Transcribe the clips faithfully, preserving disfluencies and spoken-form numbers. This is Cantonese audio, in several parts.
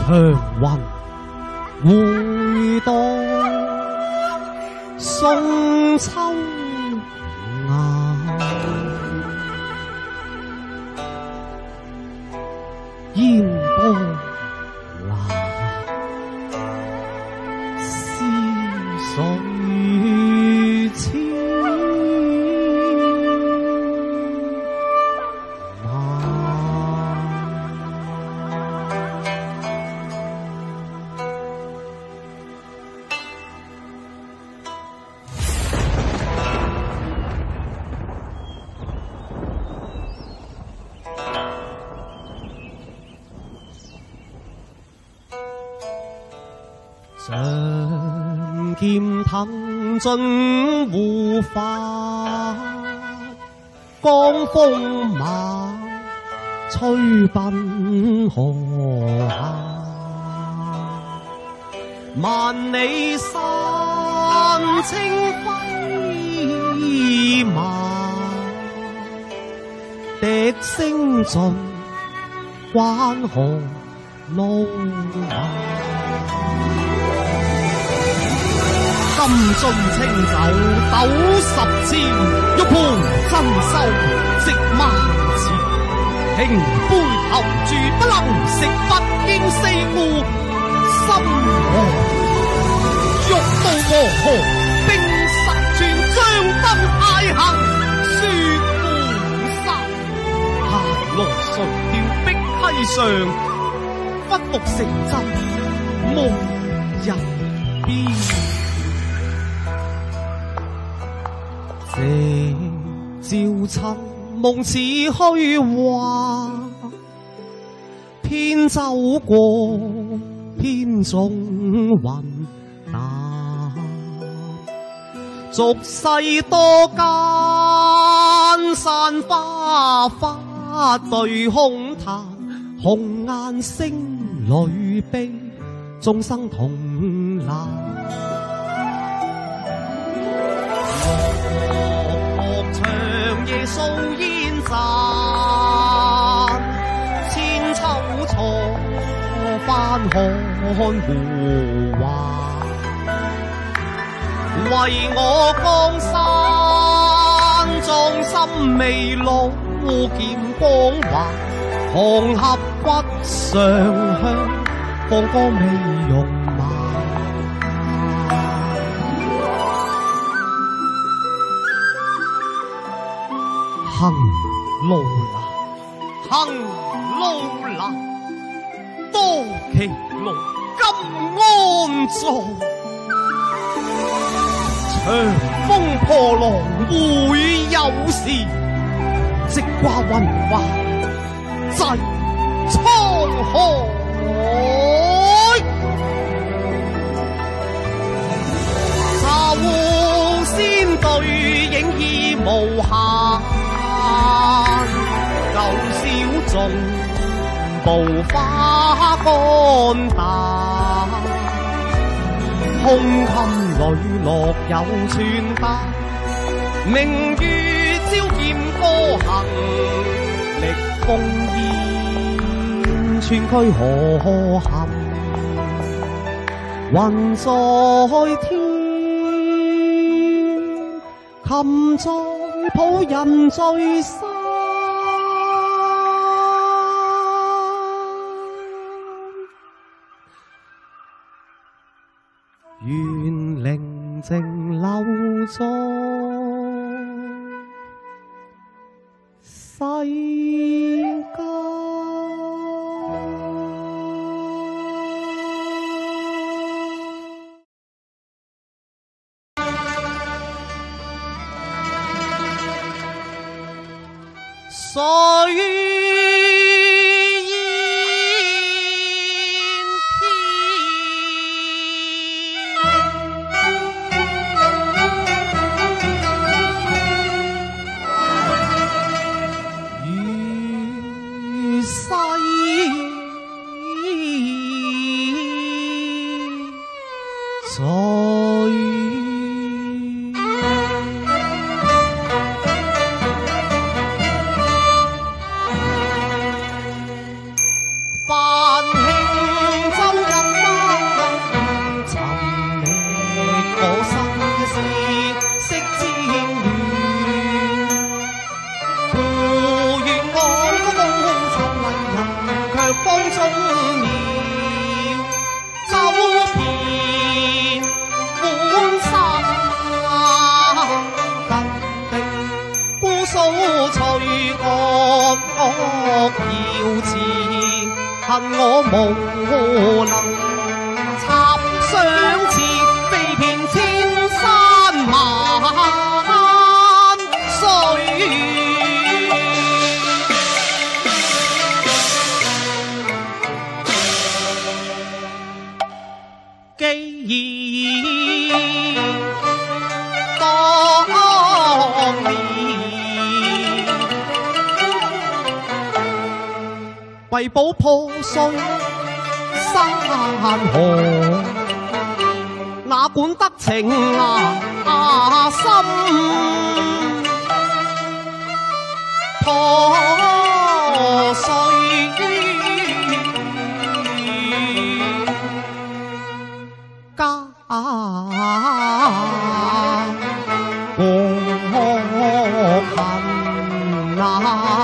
長雲回蕩送秋雁，煙波瀾思水千仗劍騰盡護法，江風馬吹奔河下，萬里山青飛馬，笛聲盡關河路馬。金樽清酒斗十千，玉盤珍饈值萬錢。平杯投箸不能食，不經四顧心寒。欲渡黃河冰十寸，將登太行雪滿山。下羅垂釣碧溪上，忽復成真無人邊。夕照塵夢似虛幻，偏走過偏中雲淡。俗世多艱山花花對空談，紅顏星裏悲，眾生同難。長夜數煙綻，千秋錯翻看湖華。為我江山壯心未老，劍光華，紅合骨上香，放光美容馬。行路難，行路難，多奇龍今安坐。長風破浪會有時，直掛雲華濟滄海。茶壺先對影意無限，舊小眾步花干淡。胸襟裏樂有寸擔，明月照劍歌行，歷烽煙寸區河含。雲在天，琴在譜，人在山。願寧靜留在世間。水繁興妙，走遍滿山更的姑蘇翠閣閣瑤池，恨我無能插相似，飛遍千山萬水。既然當年為保破碎山河，哪管得情啊啊深破碎。家國恨啊，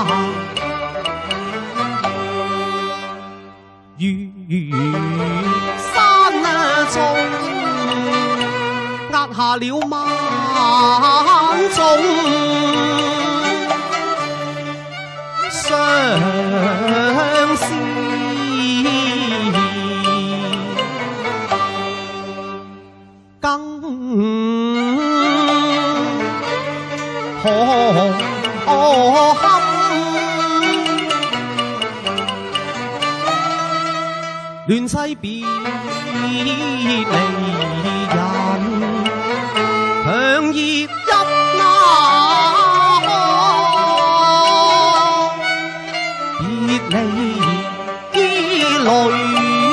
如山中壓下了萬種相思。更可堪亂世別離人，強熱一那別離依淚。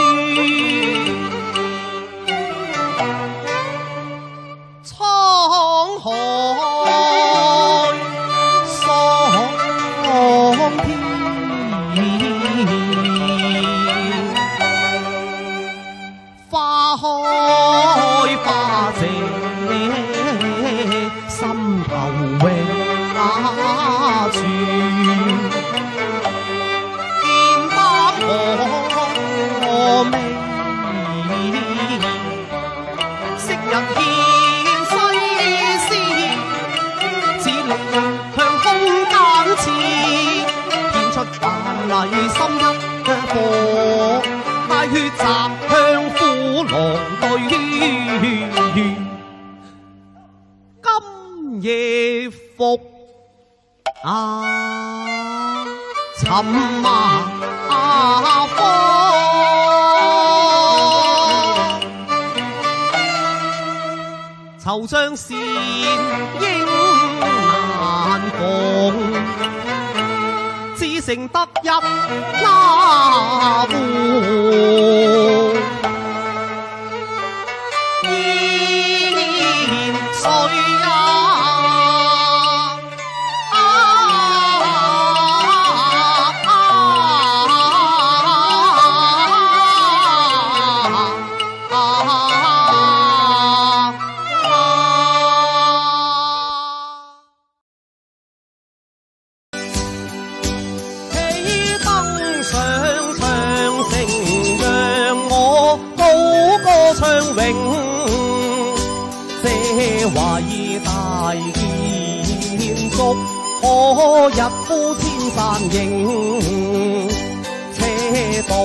花開花謝，心頭永那存。見得我美，昔日獻西施，似力向空間刺，獻出萬禮心一顆。帶血擲向虎狼隊，今夜復啊尋麻方，惆悵善應難逢。只剩得一那戶，煙水啊！啊啊昌永，這偉大建築可一呼千山映，車道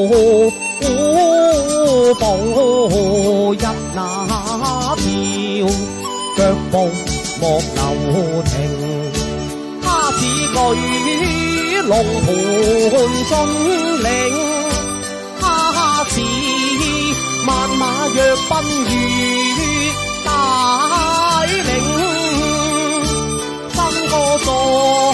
古堡一那條，腳步莫留停。他似巨龍盤峻嶺，他似萬馬若奔如帶領，分個壯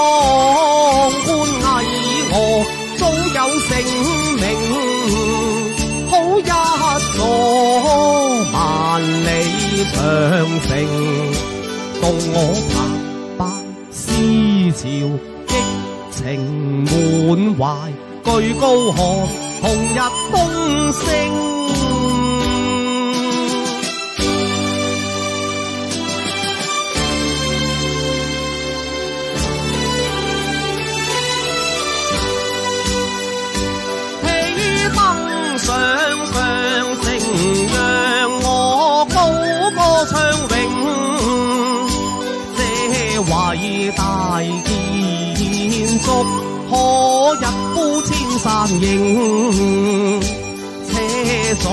觀巍峨，早有成名，好一座萬里長城，共我澎湃思潮，激情滿懷，居高看紅日東升。 足，可一呼千山迎。且在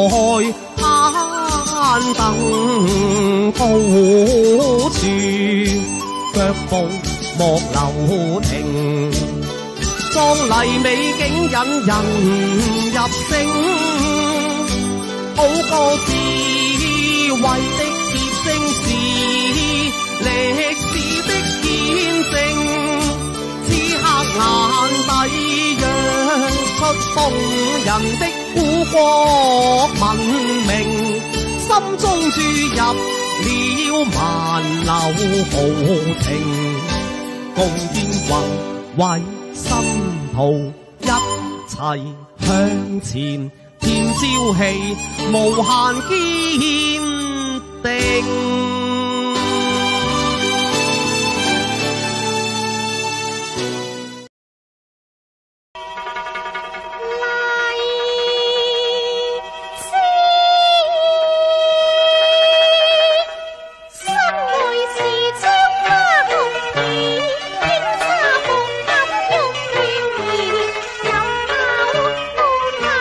攀登高處，腳步莫留停。壯麗美景引人入勝，好歌智慧的結晶是歷史的見證。此刻眼底揚出動人的古國文明，心中注入了萬流豪情，共建宏偉新途，一齊向前，添朝氣，無限堅定。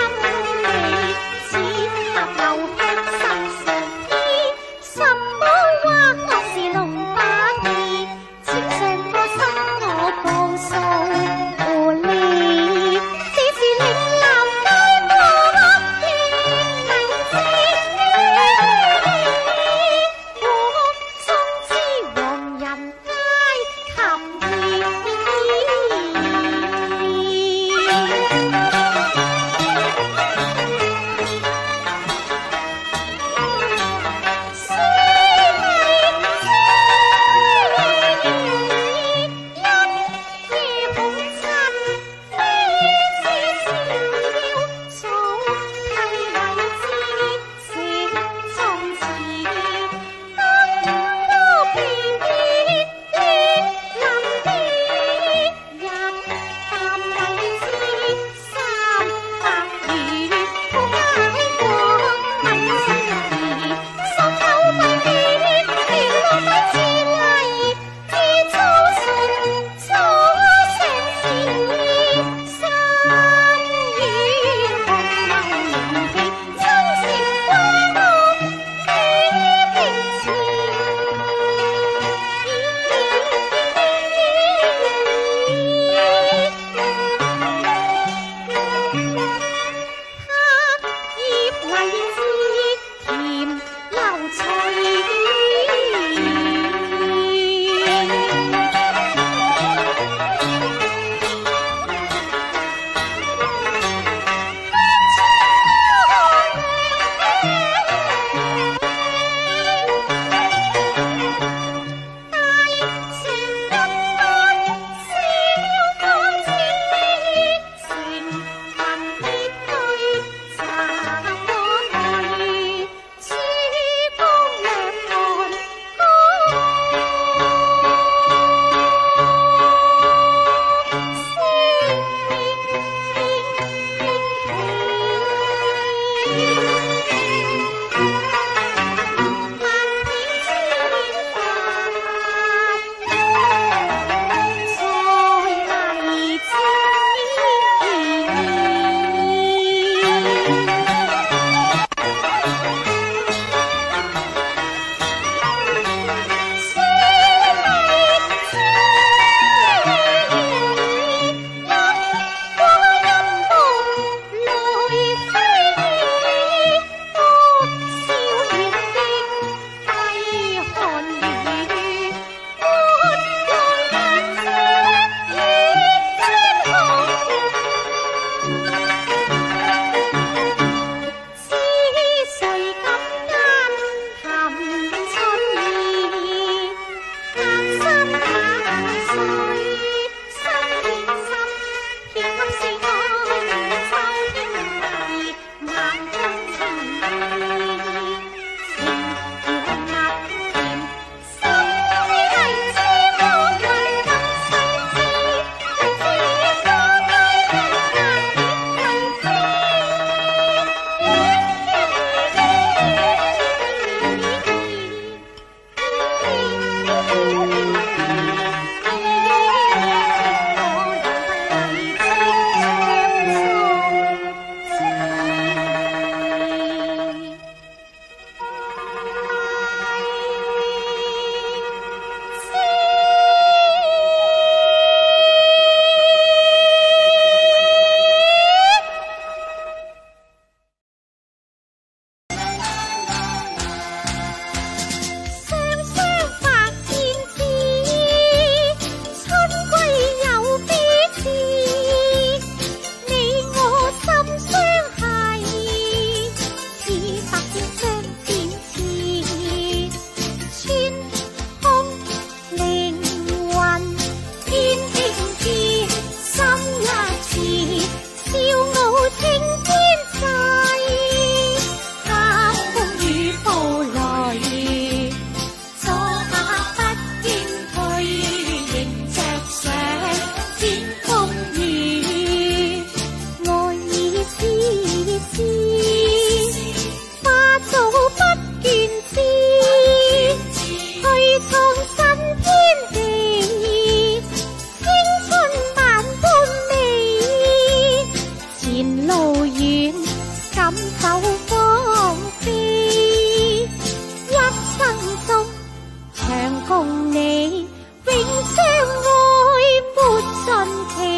什麼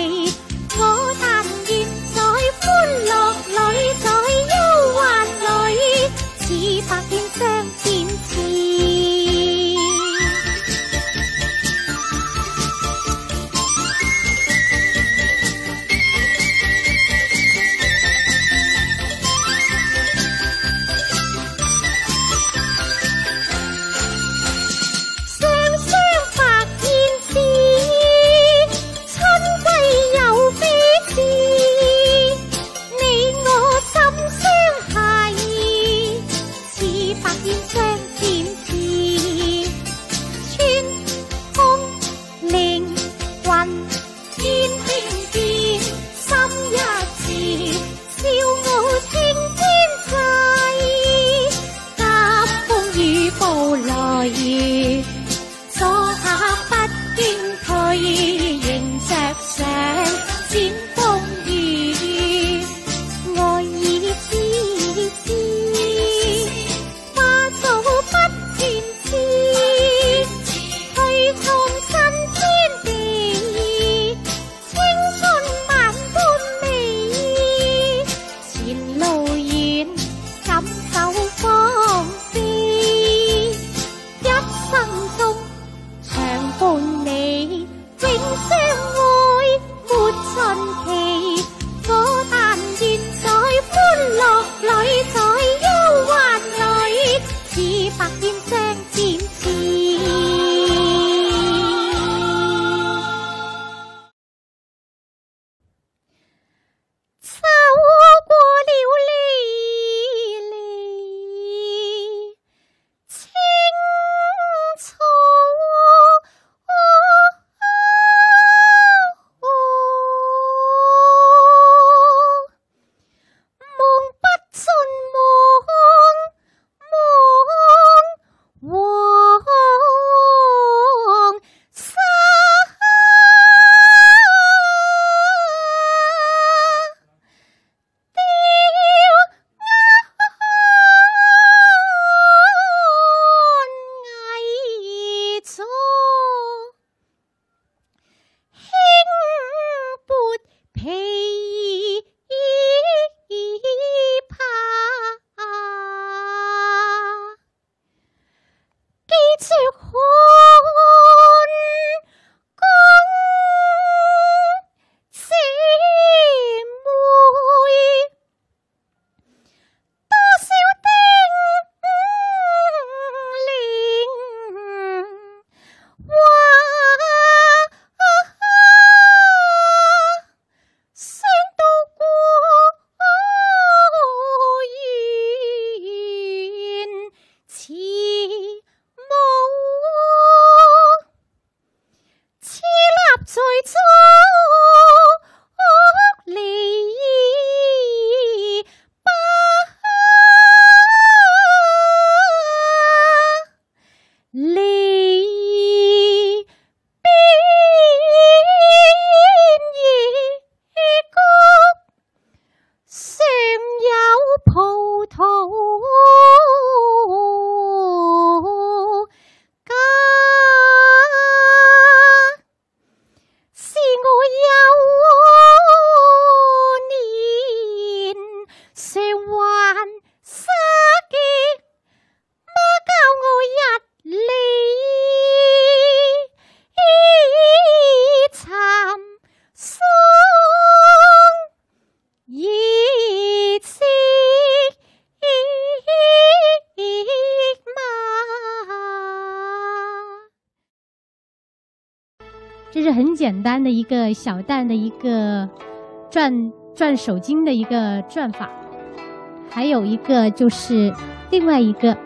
我但願在歡樂裏，在憂患裏，似百變相見似。 这是很简单的一个小旦的一个转转手巾的一个转法，还有一个就是另外一个。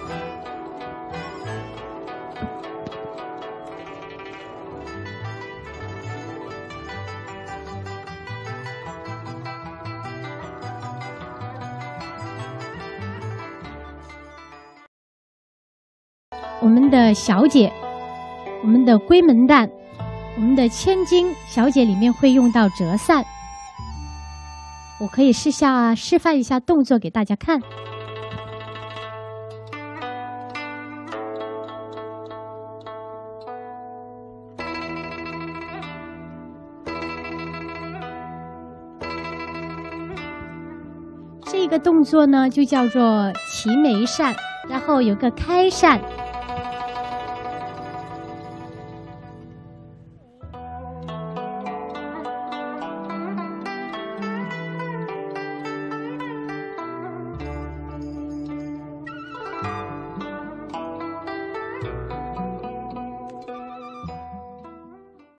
我们的小姐，我们的闺门旦，我们的千金小姐里面会用到折扇，我可以试下示范一下动作给大家看。 个动作呢就叫做齐眉扇，然后有个开扇，